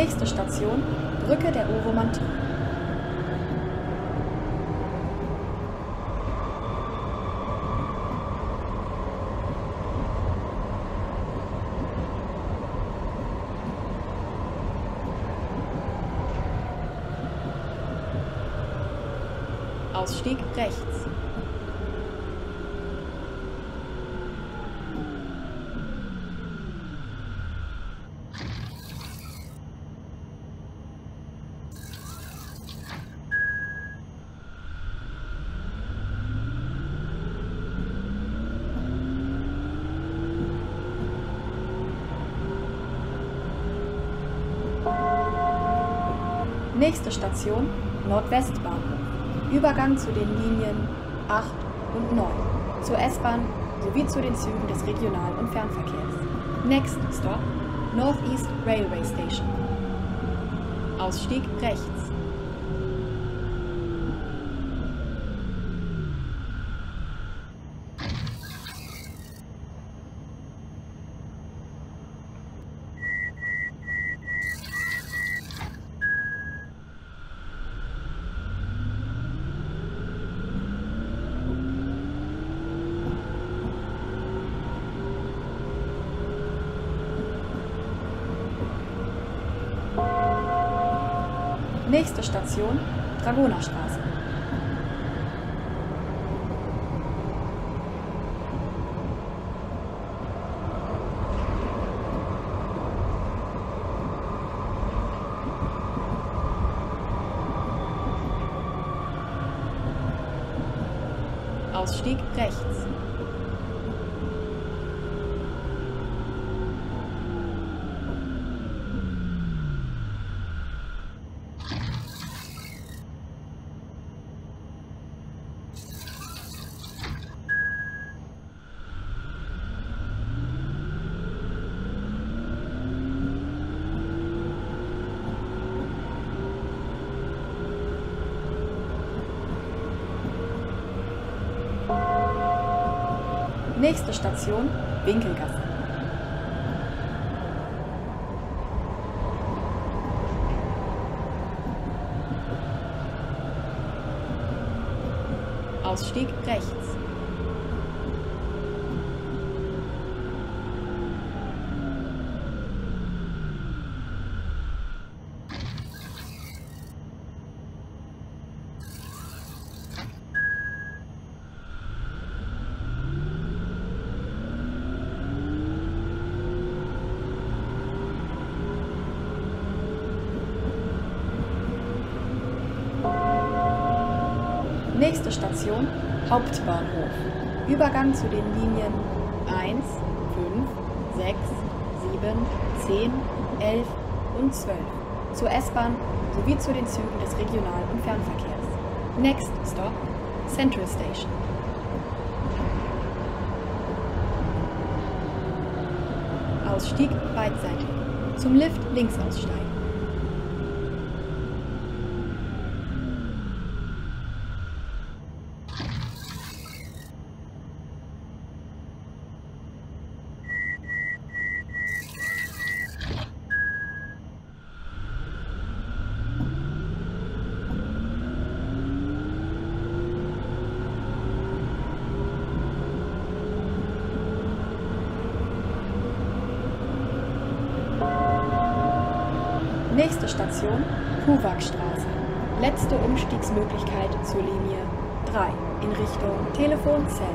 Nächste Station, Brücke der Oromantie. Ausstieg rechts. Nächste Station, Nordwestbahnhof. Übergang zu den Linien 8 und 9, zur S-Bahn sowie zu den Zügen des Regional- und Fernverkehrs. Next Stop, Northeast Railway Station. Ausstieg rechts. Nächste Station, Dragonerstraße. Ausstieg rechts. Nächste Station, Winkelgasse. Ausstieg rechts. Nächste Station, Hauptbahnhof. Übergang zu den Linien 1, 5, 6, 7, 10, 11 und 12. Zur S-Bahn sowie zu den Zügen des Regional- und Fernverkehrs. Next Stop, Central Station. Ausstieg beidseitig. Zum Lift links aussteigen. Nächste Station, Kuwakstraße. Letzte Umstiegsmöglichkeit zur Linie 3 in Richtung Telefonzell.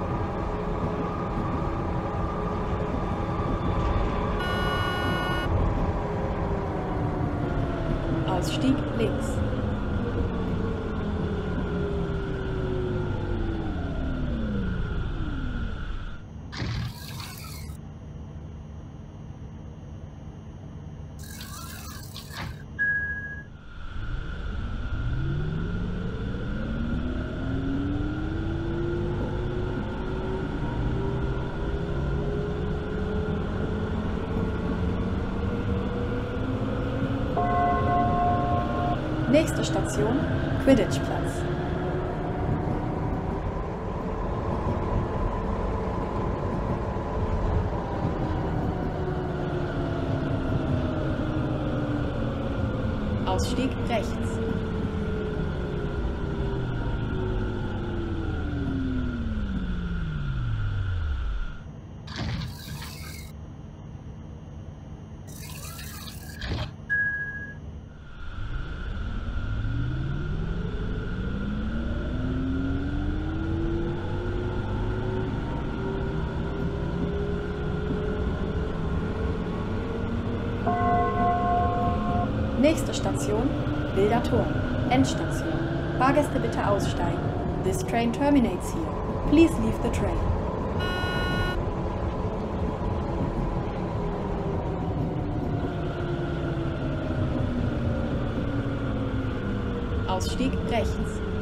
Ausstieg links. Nächste Station, Quidditch-Platz. Ausstieg rechts. Nächste Station, Wilder Turm. Endstation. Fahrgäste bitte aussteigen. This train terminates here. Please leave the train. Ausstieg rechts.